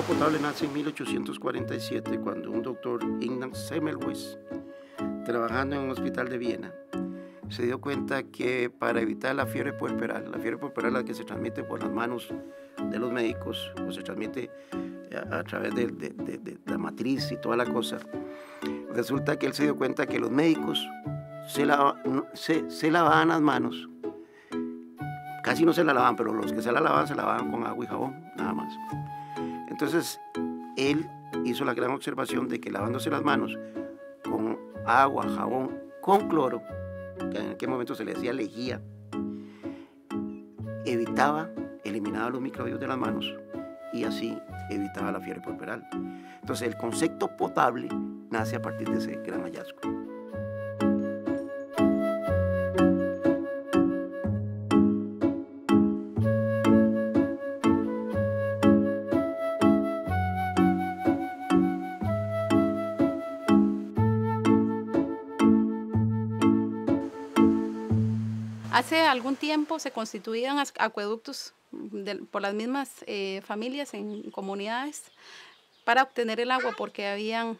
potable nace en 1847 cuando un doctor, Ignaz Semmelweis, trabajando en un hospital de Viena, se dio cuenta que para evitar la fiebre puerperal es la que se transmite por las manos de los médicos o se transmite a través de la matriz y toda la cosa, resulta que él se dio cuenta que los médicos se lavaban las manos, casi no se la lavaban, pero los que se la lavaban con agua y jabón, nada más. Entonces, él hizo la gran observación de que lavándose las manos con agua, jabón, con cloro, que en aquel momento se le decía lejía, eliminaba los microbios de las manos y así evitaba la fiebre puerperal. Entonces, el concepto potable nace a partir de ese gran hallazgo. Hace algún tiempo se constituían acueductos por las mismas familias en comunidades para obtener el agua porque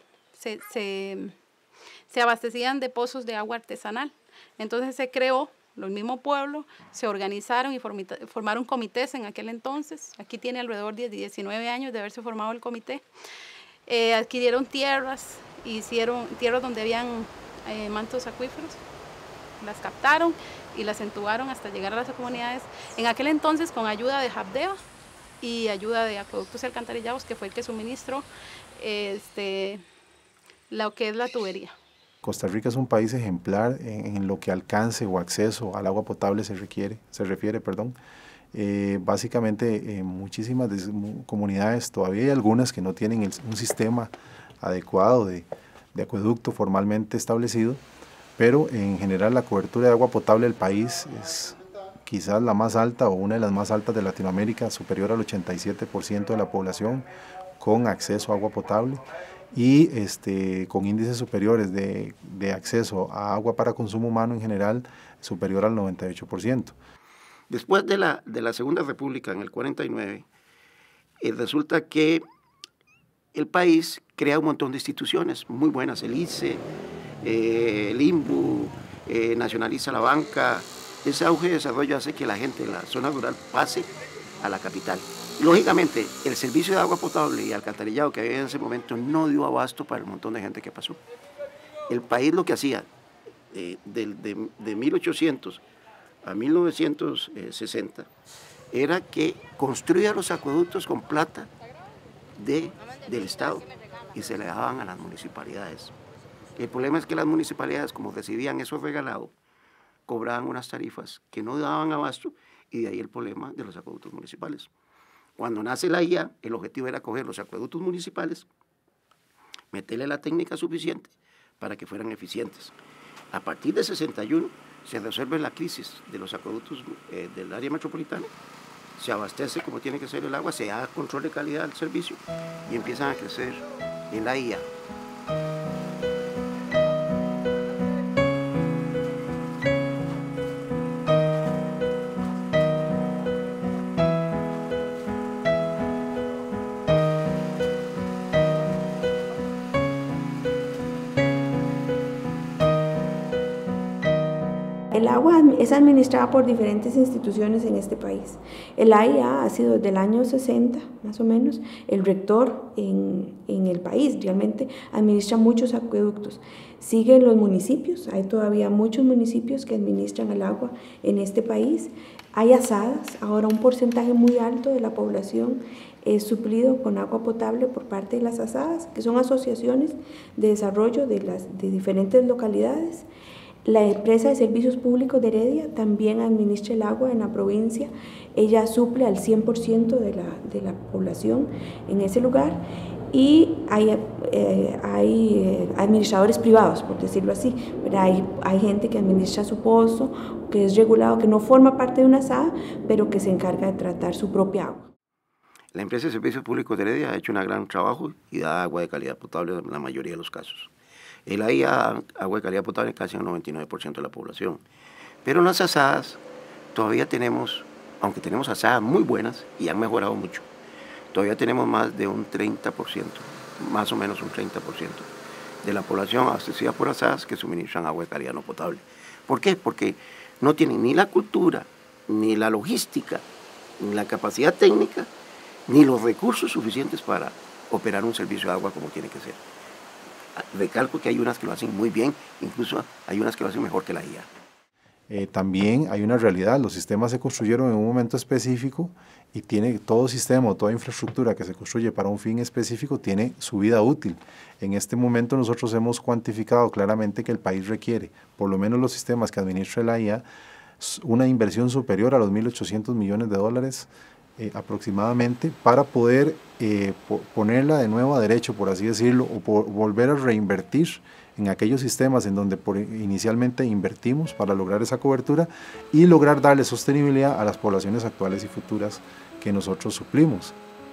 se abastecían de pozos de agua artesanal. Entonces se creó, los mismos pueblos se organizaron y formaron comités en aquel entonces. Aquí tiene alrededor de 19 años de haberse formado el comité. Adquirieron tierras, hicieron tierras donde habían mantos acuíferos, las captaron y las entubaron hasta llegar a las comunidades. En aquel entonces, con ayuda de Habdeba y ayuda de Acueductos y Alcantarillados, que fue el que suministró lo que es la tubería. Costa Rica es un país ejemplar en lo que alcance o acceso al agua potable se refiere. Básicamente, en muchísimas comunidades todavía hay algunas que no tienen un sistema adecuado de acueducto formalmente establecido, pero en general la cobertura de agua potable del país es quizás la más alta o una de las más altas de Latinoamérica, superior al 87% de la población con acceso a agua potable y con índices superiores de acceso a agua para consumo humano en general superior al 98%. Después de la Segunda República, en el 49, resulta que el país crea un montón de instituciones muy buenas, el ICE, el INBU, nacionaliza la banca. Ese auge de desarrollo hace que la gente de la zona rural pase a la capital. Lógicamente, el servicio de agua potable y alcantarillado que había en ese momento no dio abasto para el montón de gente que pasó. El país lo que hacía de 1800 a 1960 era que construía los acueductos con plata del Estado y se le daban a las municipalidades. El problema es que las municipalidades, como recibían eso regalado, cobraban unas tarifas que no daban abasto y de ahí el problema de los acueductos municipales. Cuando nace la IA, el objetivo era coger los acueductos municipales, meterle la técnica suficiente para que fueran eficientes. A partir de 61 se resuelve la crisis de los acueductos del área metropolitana, se abastece como tiene que ser el agua, se da control de calidad del servicio y empiezan a crecer en la IA. El agua es administrada por diferentes instituciones en este país. El AIA ha sido desde el año 60, más o menos, el rector en el país. Realmente administra muchos acueductos. Siguen los municipios, hay todavía muchos municipios que administran el agua en este país. Hay asadas, ahora un porcentaje muy alto de la población es suplido con agua potable por parte de las asadas, que son asociaciones de desarrollo de diferentes localidades. La empresa de servicios públicos de Heredia también administra el agua en la provincia. Ella suple al 100% de la población en ese lugar y hay administradores privados, por decirlo así. Hay gente que administra su pozo, que es regulado, que no forma parte de una SAA, pero que se encarga de tratar su propia agua. La empresa de servicios públicos de Heredia ha hecho un gran trabajo y da agua de calidad potable en la mayoría de los casos. El AIA, agua de calidad potable, casi un 99% de la población. Pero en las asadas todavía tenemos, aunque tenemos asadas muy buenas y han mejorado mucho, todavía tenemos más de un 30%, más o menos un 30% de la población abastecida por asadas que suministran agua de calidad no potable. ¿Por qué? Porque no tienen ni la cultura, ni la logística, ni la capacidad técnica, ni los recursos suficientes para operar un servicio de agua como tiene que ser. Recalco que hay unas que lo hacen muy bien, incluso hay unas que lo hacen mejor que la IA. También hay una realidad, los sistemas se construyeron en un momento específico y todo sistema o toda infraestructura que se construye para un fin específico tiene su vida útil. En este momento nosotros hemos cuantificado claramente que el país requiere, por lo menos los sistemas que administra la IA, una inversión superior a los 1.800 millones de dólares aproximadamente para poder ponerla de nuevo a derecho, por así decirlo, o volver a reinvertir en aquellos sistemas en donde inicialmente invertimos para lograr esa cobertura y lograr darle sostenibilidad a las poblaciones actuales y futuras que nosotros suplimos.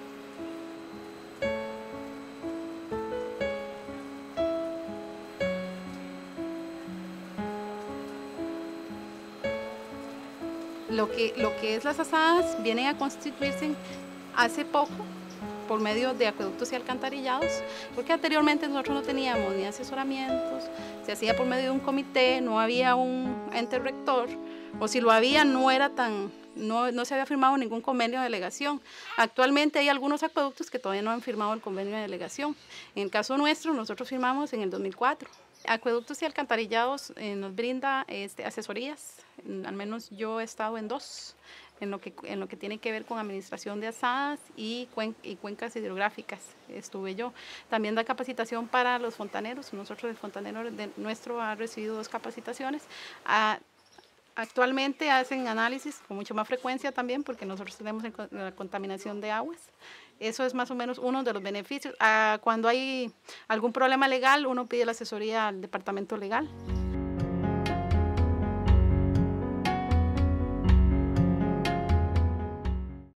Lo que es las asadas vienen a constituirse hace poco por medio de acueductos y alcantarillados, porque anteriormente nosotros no teníamos ni asesoramientos, se hacía por medio de un comité, no había un ente rector, o si lo había no se había firmado ningún convenio de delegación. Actualmente hay algunos acueductos que todavía no han firmado el convenio de delegación. En el caso nuestro, nosotros firmamos en el 2004. Acueductos y alcantarillados nos brinda asesorías, al menos yo he estado en 2, en lo que tiene que ver con administración de asadas y cuencas hidrográficas, estuve yo. También da capacitación para los fontaneros, nosotros el fontanero nuestro ha recibido 2 capacitaciones. Actualmente hacen análisis con mucha más frecuencia también porque nosotros tenemos la contaminación de aguas. Eso es más o menos uno de los beneficios. Cuando hay algún problema legal, uno pide la asesoría al departamento legal.